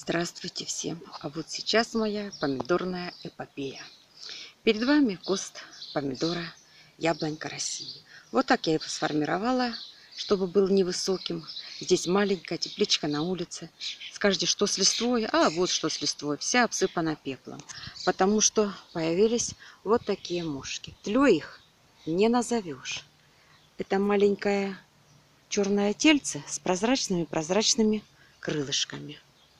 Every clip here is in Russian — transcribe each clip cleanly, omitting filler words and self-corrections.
Здравствуйте всем! А вот сейчас моя помидорная эпопея. Перед вами куст помидора яблонька России. Вот так я его сформировала, чтобы был невысоким. Здесь маленькая тепличка на улице. Скажете, что с листвой? А вот что с листвой. Вся обсыпана пеплом. Потому что появились вот такие мошки. Тлё их не назовешь. Это маленькое черное тельце с прозрачными крылышками.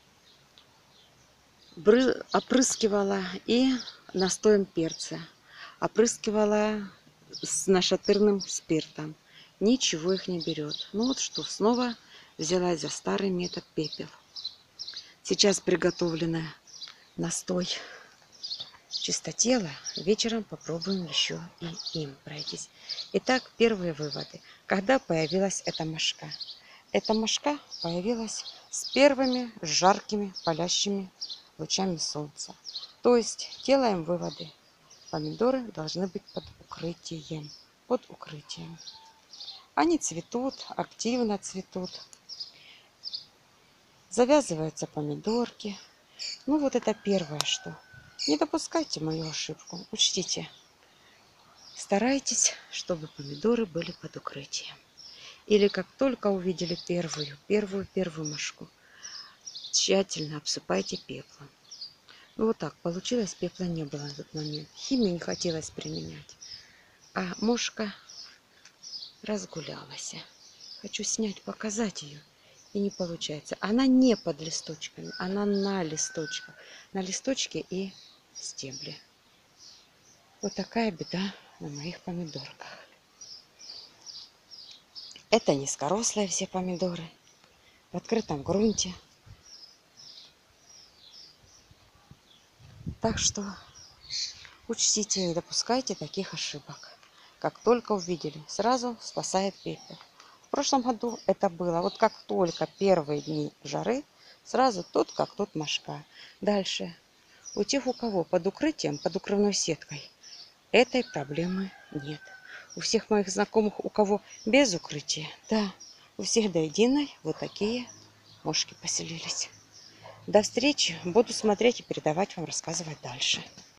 Опрыскивала и настоем перца, опрыскивала с нашатырным спиртом. Ничего их не берет. Ну вот что, снова взялась за старый метод пепел. Сейчас приготовленный настой чистотела. Вечером попробуем еще и им пройтись. Итак, первые выводы. Когда появилась эта мошка? Эта мошка появилась с первыми жаркими палящими лучами солнца. То есть делаем выводы. Помидоры должны быть под укрытием. Под укрытием. Они цветут, активно цветут. Завязываются помидорки. Ну вот это первое, что. Не допускайте мою ошибку. Учтите. Старайтесь, чтобы помидоры были под укрытием. Или как только увидели первую мошку, тщательно обсыпайте пеплом. Ну вот так получилось, пепла не было в этот момент. Химию не хотелось применять. А мошка разгулялась. Хочу снять, показать ее. И не получается. Она не под листочками, она на листочках. На листочке и стебле. Вот такая беда на моих помидорках. Это низкорослые все помидоры. В открытом грунте. Так что учтите, не допускайте таких ошибок. Как только увидели, сразу спасает пепел. В прошлом году это было. Вот как только первые дни жары, сразу тут как тут мошка. Дальше. У тех, у кого под укрытием, под укрывной сеткой, этой проблемы нет. У всех моих знакомых, у кого без укрытия, да, у всех до единой вот такие мошки поселились. До встречи. Буду смотреть и передавать вам, рассказывать дальше.